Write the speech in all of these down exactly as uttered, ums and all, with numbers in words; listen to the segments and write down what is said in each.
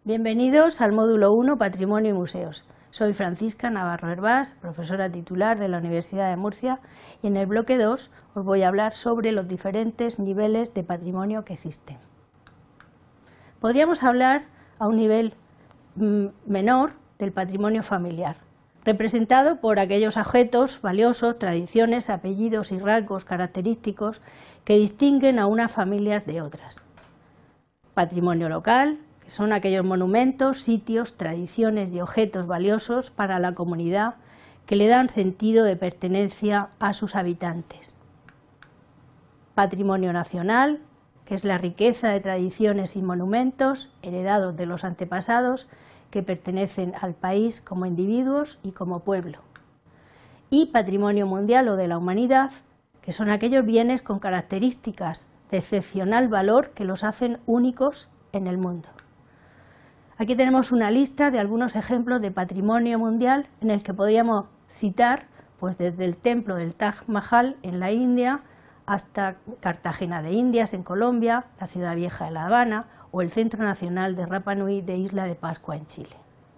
Bienvenidos al módulo uno Patrimonio y Museos. Soy Francisca Navarro Hervás, profesora titular de la Universidad de Murcia, y en el bloque dos os voy a hablar sobre los diferentes niveles de patrimonio que existen. Podríamos hablar a un nivel mm, menor del patrimonio familiar, representado por aquellos objetos valiosos, tradiciones, apellidos y rasgos característicos que distinguen a unas familias de otras. Patrimonio local, que son aquellos monumentos, sitios, tradiciones y objetos valiosos para la comunidad que le dan sentido de pertenencia a sus habitantes. Patrimonio nacional, que es la riqueza de tradiciones y monumentos heredados de los antepasados que pertenecen al país como individuos y como pueblo. Y patrimonio mundial o de la humanidad, que son aquellos bienes con características de excepcional valor que los hacen únicos en el mundo. Aquí tenemos una lista de algunos ejemplos de patrimonio mundial en el que podríamos citar pues desde el templo del Taj Mahal en la India hasta Cartagena de Indias en Colombia, la ciudad vieja de La Habana o el Centro Nacional de Rapa Nui de Isla de Pascua en Chile.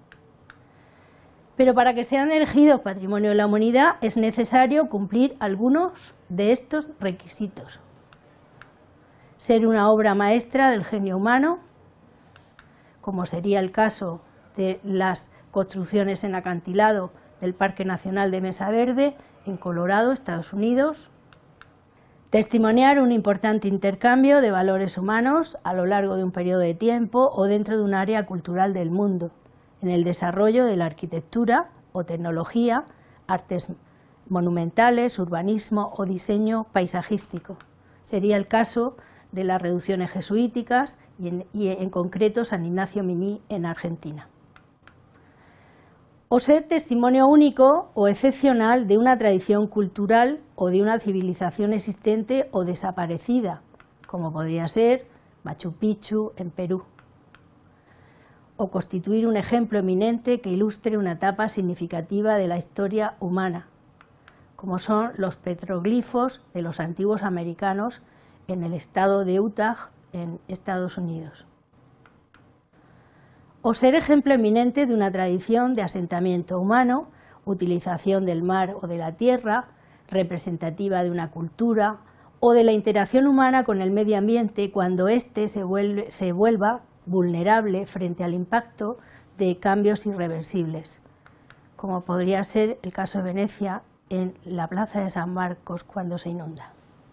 Pero para que sean elegidos Patrimonio de la Humanidad es necesario cumplir algunos de estos requisitos. Ser una obra maestra del genio humano, como sería el caso de las construcciones en acantilado del Parque Nacional de Mesa Verde en Colorado, Estados Unidos. Testimoniar un importante intercambio de valores humanos a lo largo de un periodo de tiempo o dentro de un área cultural del mundo, en el desarrollo de la arquitectura o tecnología, artes monumentales, urbanismo o diseño paisajístico. Sería el caso de las reducciones jesuíticas y en, y en concreto San Ignacio Miní en Argentina. O ser testimonio único o excepcional de una tradición cultural o de una civilización existente o desaparecida, como podría ser Machu Picchu en Perú. O constituir un ejemplo eminente que ilustre una etapa significativa de la historia humana, como son los petroglifos de los antiguos americanos en el estado de Utah, en Estados Unidos. O ser ejemplo eminente de una tradición de asentamiento humano, utilización del mar o de la tierra, representativa de una cultura, o de la interacción humana con el medio ambiente cuando éste se, vuelve, se vuelva vulnerable frente al impacto de cambios irreversibles, como podría ser el caso de Venecia en la plaza de San Marcos cuando se inunda.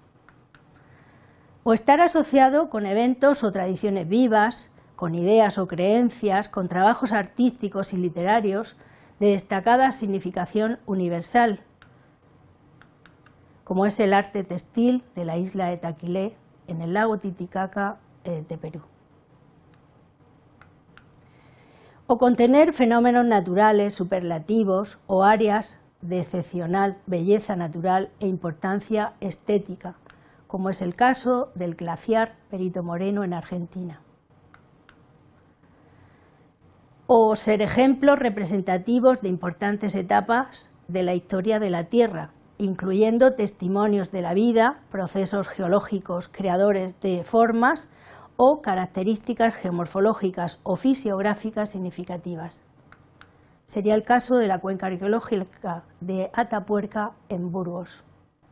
O estar asociado con eventos o tradiciones vivas, con ideas o creencias, con trabajos artísticos y literarios de destacada significación universal, como es el arte textil de la isla de Taquilé en el lago Titicaca eh, de Perú. O contener fenómenos naturales, superlativos o áreas de excepcional belleza natural e importancia estética, como es el caso del glaciar Perito Moreno en Argentina. O ser ejemplos representativos de importantes etapas de la historia de la Tierra, incluyendo testimonios de la vida, procesos geológicos creadores de formas o características geomorfológicas o fisiográficas significativas. Sería el caso de la cuenca arqueológica de Atapuerca en Burgos.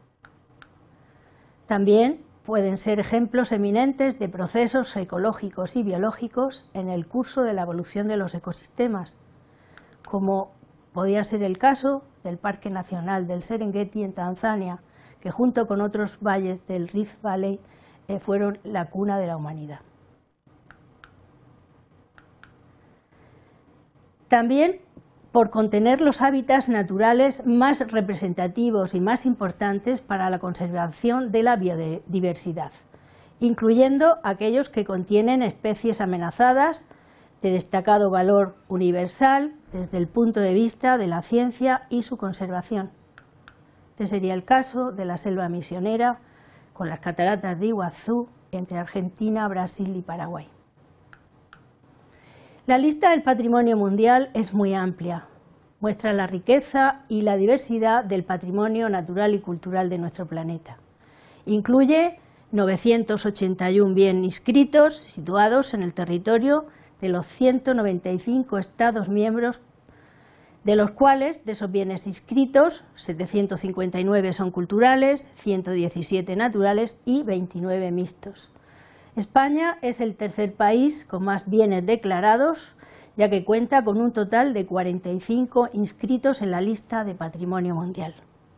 También pueden ser ejemplos eminentes de procesos ecológicos y biológicos en el curso de la evolución de los ecosistemas, como podría ser el caso del Parque Nacional del Serengeti en Tanzania, que junto con otros valles del Rift Valley eh, fueron la cuna de la humanidad. También por contener los hábitats naturales más representativos y más importantes para la conservación de la biodiversidad, incluyendo aquellos que contienen especies amenazadas de destacado valor universal desde el punto de vista de la ciencia y su conservación. Este sería el caso de la selva misionera con las cataratas de Iguazú entre Argentina, Brasil y Paraguay. La lista del patrimonio mundial es muy amplia, muestra la riqueza y la diversidad del patrimonio natural y cultural de nuestro planeta. Incluye novecientos ochenta y uno bienes inscritos situados en el territorio de los ciento noventa y cinco Estados miembros, de los cuales, de esos bienes inscritos, setecientos cincuenta y nueve son culturales, ciento diecisiete naturales y veintinueve mixtos. España es el tercer país con más bienes declarados, ya que cuenta con un total de cuarenta y cinco inscritos en la lista de Patrimonio Mundial.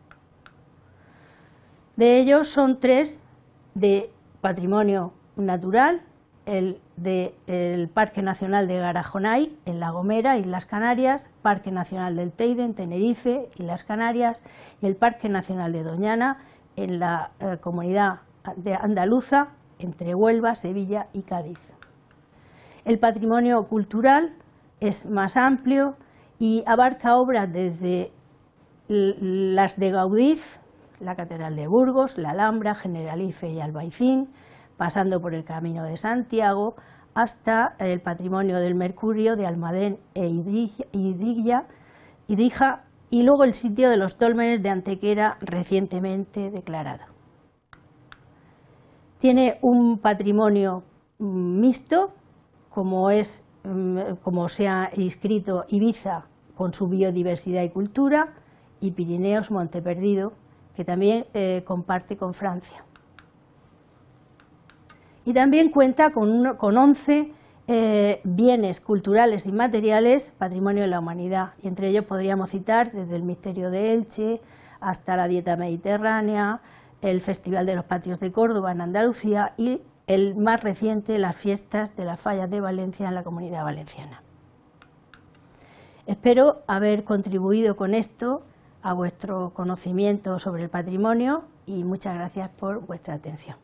De ellos son tres de patrimonio natural, el del Parque Nacional de Garajonay, en La Gomera, Islas Canarias, Parque Nacional del Teide, en Tenerife, Islas Canarias, y el Parque Nacional de Doñana, en la eh, comunidad de andaluza, entre Huelva, Sevilla y Cádiz. El patrimonio cultural es más amplio y abarca obras desde las de Gaudí, la Catedral de Burgos, la Alhambra, Generalife y Albaicín, pasando por el Camino de Santiago, hasta el patrimonio del Mercurio de Almadén e Idrilla, Idrija, y luego el sitio de los dólmenes de Antequera, recientemente declarado. Tiene un patrimonio mixto, como, es, como se ha inscrito Ibiza con su biodiversidad y cultura, y Pirineos Monteperdido, que también eh, comparte con Francia. Y también cuenta con, uno, con once eh, bienes culturales y materiales, patrimonio de la humanidad, y entre ellos podríamos citar desde el Misterio de Elche hasta la Dieta Mediterránea, el Festival de los Patios de Córdoba en Andalucía y el más reciente, las fiestas de las Fallas de Valencia en la Comunidad Valenciana. Espero haber contribuido con esto a vuestro conocimiento sobre el patrimonio y muchas gracias por vuestra atención.